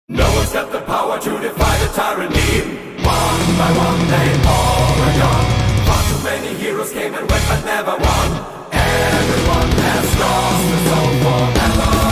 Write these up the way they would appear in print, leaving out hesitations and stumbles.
No one's got the power to defy the tyranny. One by one they all are gone. Far too many heroes came and went but never won. Everyone has lost their soul forever.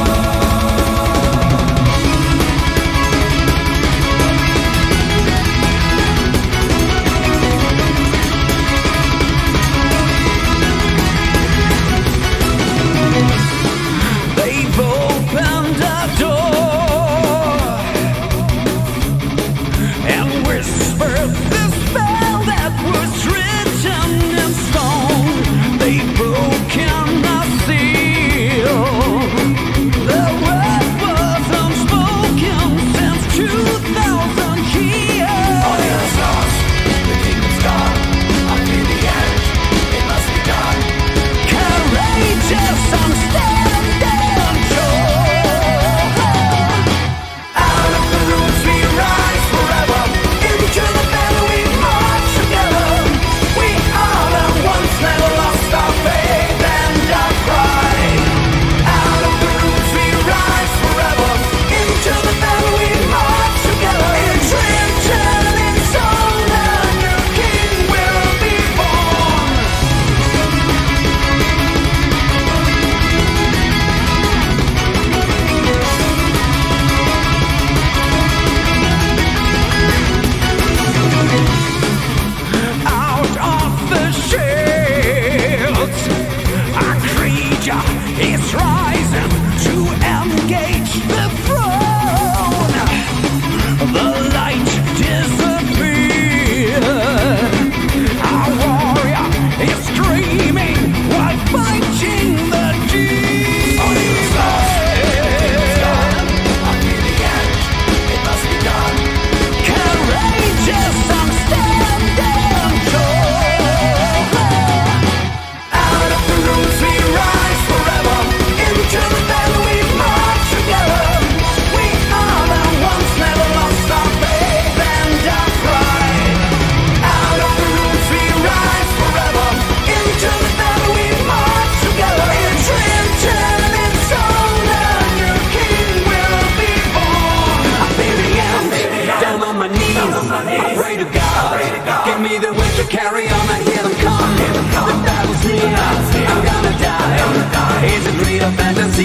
I pray to God, give me the wind to carry on. I hear them come. The battle's near, I'm gonna die. Is it real fantasy?